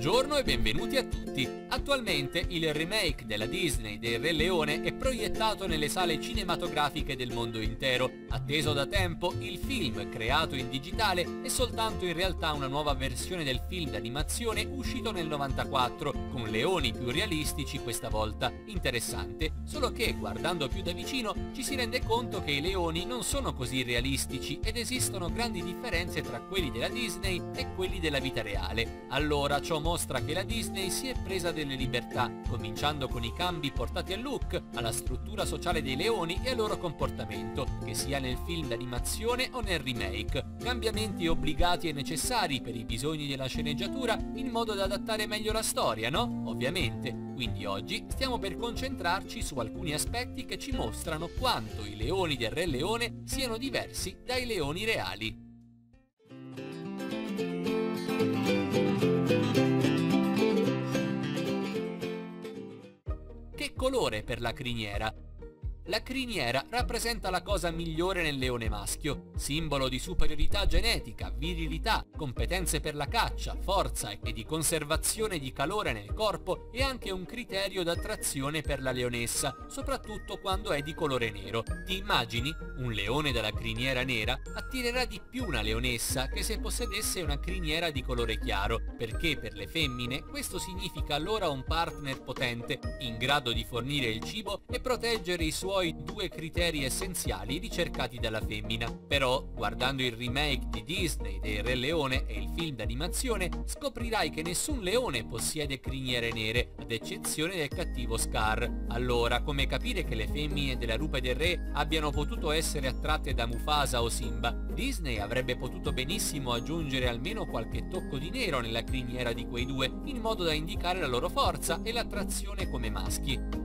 Buongiorno e benvenuti a tutti! Attualmente il remake della Disney del Re Leone è proiettato nelle sale cinematografiche del mondo intero. Atteso da tempo, il film, creato in digitale, è soltanto in realtà una nuova versione del film d'animazione uscito nel 94, con leoni più realistici questa volta. Interessante, solo che guardando più da vicino ci si rende conto che i leoni non sono così realistici ed esistono grandi differenze tra quelli della Disney e quelli della vita reale. Allora ciò mostra che la Disney si è presa delle libertà, cominciando con i cambi portati al look, alla struttura sociale dei leoni e al loro comportamento, che sia nel film d'animazione o nel remake. Cambiamenti obbligati e necessari per i bisogni della sceneggiatura in modo da adattare meglio la storia, no? Ovviamente. Quindi oggi stiamo per concentrarci su alcuni aspetti che ci mostrano quanto i leoni del Re Leone siano diversi dai leoni reali. Che colore per la criniera? La criniera rappresenta la cosa migliore nel leone maschio, simbolo di superiorità genetica, virilità, competenze per la caccia, forza e di conservazione di calore nel corpo e anche un criterio d'attrazione per la leonessa, soprattutto quando è di colore nero. Ti immagini? Un leone dalla criniera nera attirerà di più una leonessa che se possedesse una criniera di colore chiaro, perché per le femmine questo significa allora un partner potente, in grado di fornire il cibo e proteggere i suoi due criteri essenziali ricercati dalla femmina. Però, guardando il remake di Disney del Re Leone e il film d'animazione, scoprirai che nessun leone possiede criniere nere, ad eccezione del cattivo Scar. Allora, come capire che le femmine della Rupe del Re abbiano potuto essere attratte da Mufasa o Simba? Disney avrebbe potuto benissimo aggiungere almeno qualche tocco di nero nella criniera di quei due, in modo da indicare la loro forza e l'attrazione come maschi.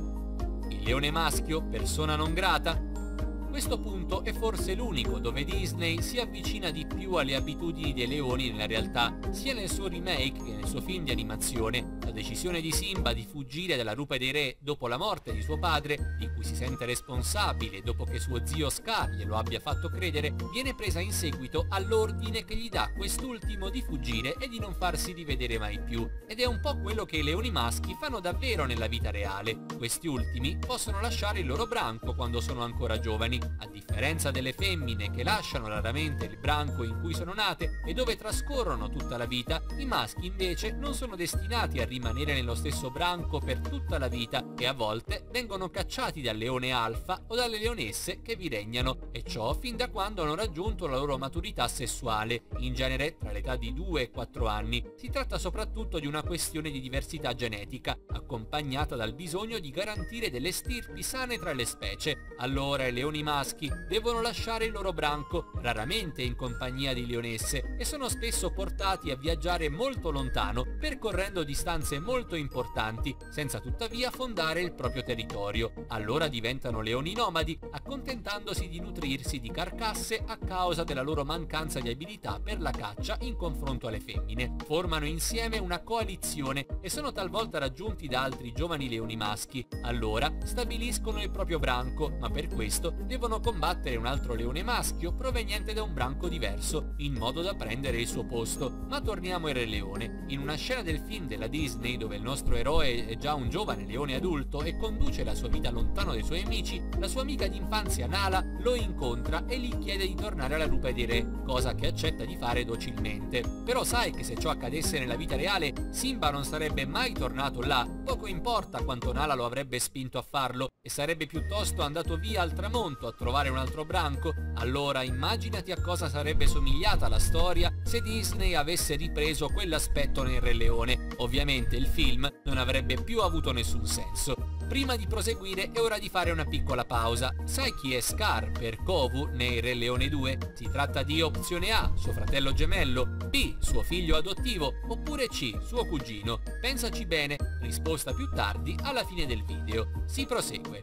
Il leone maschio, persona non grata? Questo punto è forse l'unico dove Disney si avvicina di più alle abitudini dei leoni nella realtà, sia nel suo remake che nel suo film di animazione. La decisione di Simba di fuggire dalla Rupe dei Re dopo la morte di suo padre, di cui si sente responsabile dopo che suo zio Scar glielo abbia fatto credere, viene presa in seguito all'ordine che gli dà quest'ultimo di fuggire e di non farsi rivedere mai più. Ed è un po' quello che i leoni maschi fanno davvero nella vita reale. Questi ultimi possono lasciare il loro branco quando sono ancora giovani, a differenza delle femmine che lasciano raramente il branco in cui sono nate e dove trascorrono tutta la vita. I maschi invece non sono destinati a rimanere nello stesso branco per tutta la vita e a volte vengono cacciati dal leone alfa o dalle leonesse che vi regnano, e ciò fin da quando hanno raggiunto la loro maturità sessuale, in genere tra l'età di 2 e 4 anni. Si tratta soprattutto di una questione di diversità genetica, accompagnata dal bisogno di garantire delle stirpi sane tra le specie. Allora i leoni maschi devono lasciare il loro branco, raramente in compagnia di leonesse, e sono spesso portati a viaggiare molto lontano, percorrendo distanze molto importanti, senza tuttavia fondare il proprio territorio. Allora diventano leoni nomadi, accontentandosi di nutrirsi di carcasse a causa della loro mancanza di abilità per la caccia in confronto alle femmine. Formano insieme una coalizione e sono talvolta raggiunti da altri giovani leoni maschi. Allora stabiliscono il proprio branco, ma per questo devono combattere un altro leone maschio proveniente da un branco diverso, in modo da prendere il suo posto. Ma torniamo al Re Leone. In una scena del film della Disney dove il nostro eroe è già un giovane leone adulto e conduce la sua vita lontano dai suoi amici, la sua amica d'infanzia Nala lo incontra e gli chiede di tornare alla Rupe dei Re, cosa che accetta di fare docilmente. Però sai che se ciò accadesse nella vita reale, Simba non sarebbe mai tornato là. Poco importa quanto Nala lo avrebbe spinto a farlo, e sarebbe piuttosto andato via al tramonto a trovare un altro branco. Allora immaginati a cosa sarebbe somigliata la storia se Disney avesse ripreso quell'aspetto nel Re Leone. Ovviamente il film non avrebbe più avuto nessun senso. Prima di proseguire è ora di fare una piccola pausa. Sai chi è Scar per Kovu nei Re Leone 2? Si tratta di opzione A, suo fratello gemello, B, suo figlio adottivo, oppure C, suo cugino. Pensaci bene, risposta più tardi alla fine del video. Si prosegue.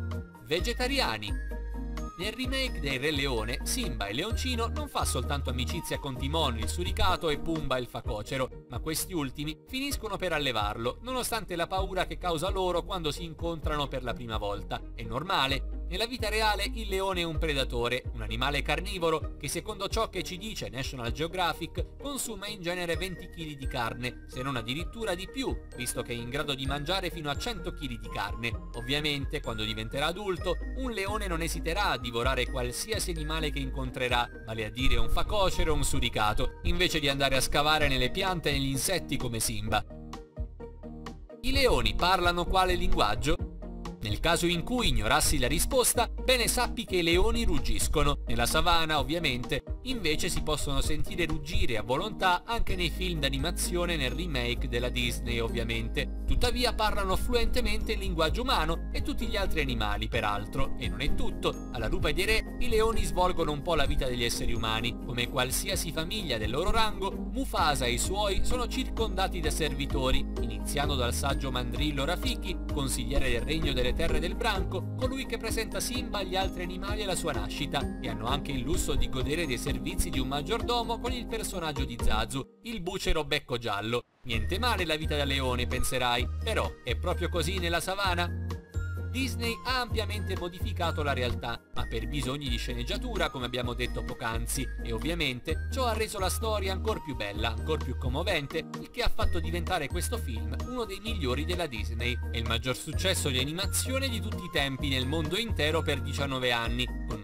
Vegetariani. Nel remake del Re Leone, Simba il leoncino non fa soltanto amicizia con Timon il suricato e Pumba il facocero, ma questi ultimi finiscono per allevarlo, nonostante la paura che causa loro quando si incontrano per la prima volta. È normale. Nella vita reale il leone è un predatore, un animale carnivoro che secondo ciò che ci dice National Geographic consuma in genere 20 kg di carne, se non addirittura di più, visto che è in grado di mangiare fino a 100 kg di carne. Ovviamente, quando diventerà adulto, un leone non esiterà a divorare qualsiasi animale che incontrerà, vale a dire un facocero o un suricato, invece di andare a scavare nelle piante e negli insetti come Simba. I leoni parlano quale linguaggio? Nel caso in cui ignorassi la risposta, bene sappi che i leoni ruggiscono. Nella savana, ovviamente, invece si possono sentire ruggire a volontà anche nei film d'animazione nel remake della Disney, ovviamente. Tuttavia parlano fluentemente il linguaggio umano e tutti gli altri animali, peraltro. E non è tutto. Alla rupa dei re, i leoni svolgono un po' la vita degli esseri umani. Come qualsiasi famiglia del loro rango, Mufasa e i suoi sono circondati da servitori, iniziando dal saggio mandrillo Rafiki, consigliere del regno delle terre del branco, colui che presenta Simba agli altri animali alla sua nascita, e hanno anche il lusso di godere dei servizi di un maggiordomo con il personaggio di Zazu, il bucero becco giallo. Niente male la vita da leone, penserai, però è proprio così nella savana? Disney ha ampiamente modificato la realtà, ma per bisogni di sceneggiatura, come abbiamo detto poc'anzi, e ovviamente ciò ha reso la storia ancora più bella, ancora più commovente, il che ha fatto diventare questo film uno dei migliori della Disney e il maggior successo di animazione di tutti i tempi nel mondo intero per 19 anni, con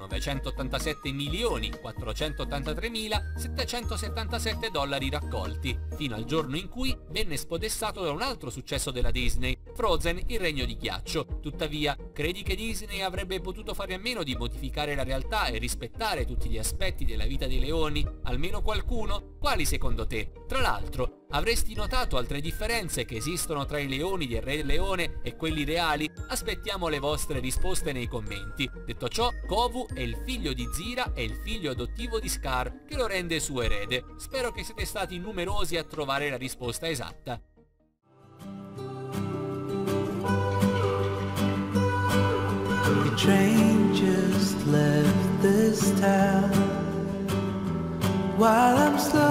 987.483.777 dollari raccolti, fino al giorno in cui venne spodestato da un altro successo della Disney, Frozen, il regno di ghiaccio. Tuttavia, credi che Disney avrebbe potuto fare a meno di modificare la realtà e rispettare tutti gli aspetti della vita dei leoni? Almeno qualcuno? Quali secondo te? Tra l'altro, avresti notato altre differenze che esistono tra i leoni del Re Leone e quelli reali? Aspettiamo le vostre risposte nei commenti. Detto ciò, Kovu è il figlio di Zira e il figlio adottivo di Scar, che lo rende suo erede. Spero che siete stati numerosi a trovare la risposta esatta. The train just left this town while I'm slow